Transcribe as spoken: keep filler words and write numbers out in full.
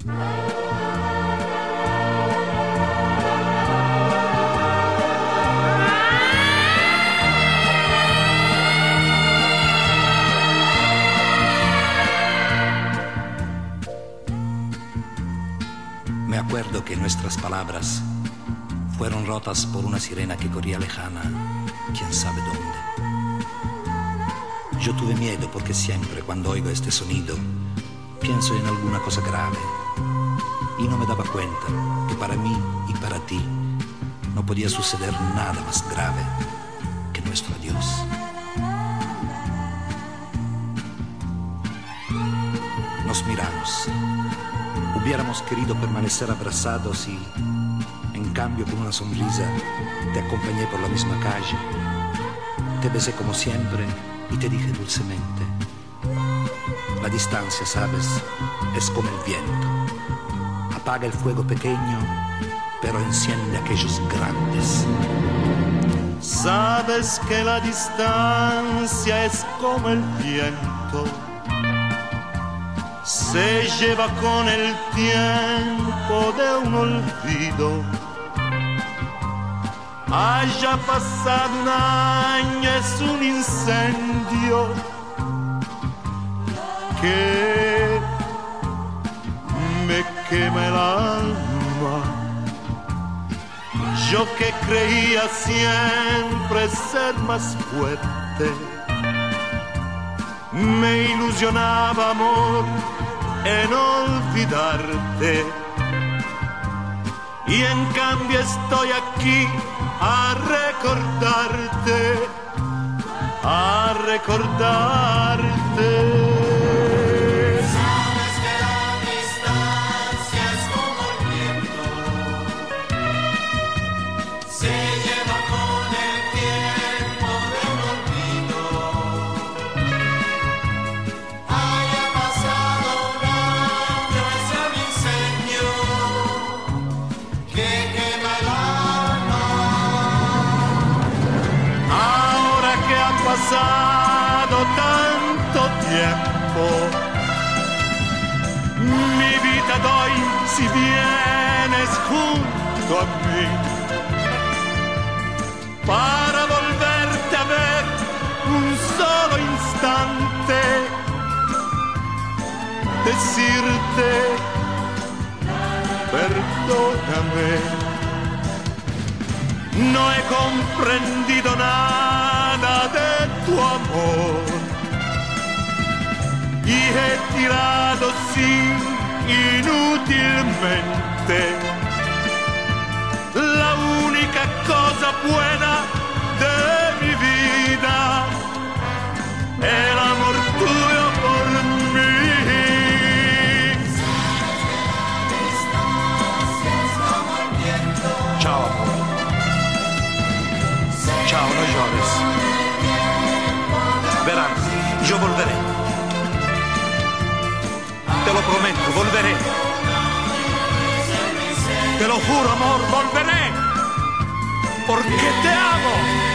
Me acuerdo que nuestras palabras fueron rotas por una sirena que corría lejana, quién sabe dónde. Yo tuve miedo porque siempre cuando oigo este sonido pienso en alguna cosa grave y no me daba cuenta que para mí y para ti no podía suceder nada más grave que nuestro adiós. Nos miramos. Hubiéramos querido permanecer abrazados y, en cambio, con una sonrisa, te acompañé por la misma calle. Te besé como siempre y te dije dulcemente: la distancia, sabes, es como el viento. Apaga el fuego pequeño, pero enciende aquellos grandes. Sabes que la distancia es como el viento. Se lleva con el tiempo de un olvido. Haya pasado un año, es un incendio que me quema el alma. Yo que creía siempre ser más fuerte, me ilusionaba, amor, en olvidarte. Y en cambio estoy aquí a recordarte, a recordarte. Sabes que la distancia es como el viento, se lleva con el tiempo de un olvido. Haya pasado un año, es el incendio que quema el alma. Ahora que ha pasado tanto tiempo, mi vida doy si vienes junto a mí, para volverte a ver un solo instante, decirte perdóname. No he comprendido nada de tu amor y he tirado sin inútilmente la única cosa buena de mi vida, el amor tuyo por mí. Chao, amor. Chao, no llores. Verás, yo volveré. Te lo prometo, volveré. Te lo juro, amor, volveré. Porque te amo.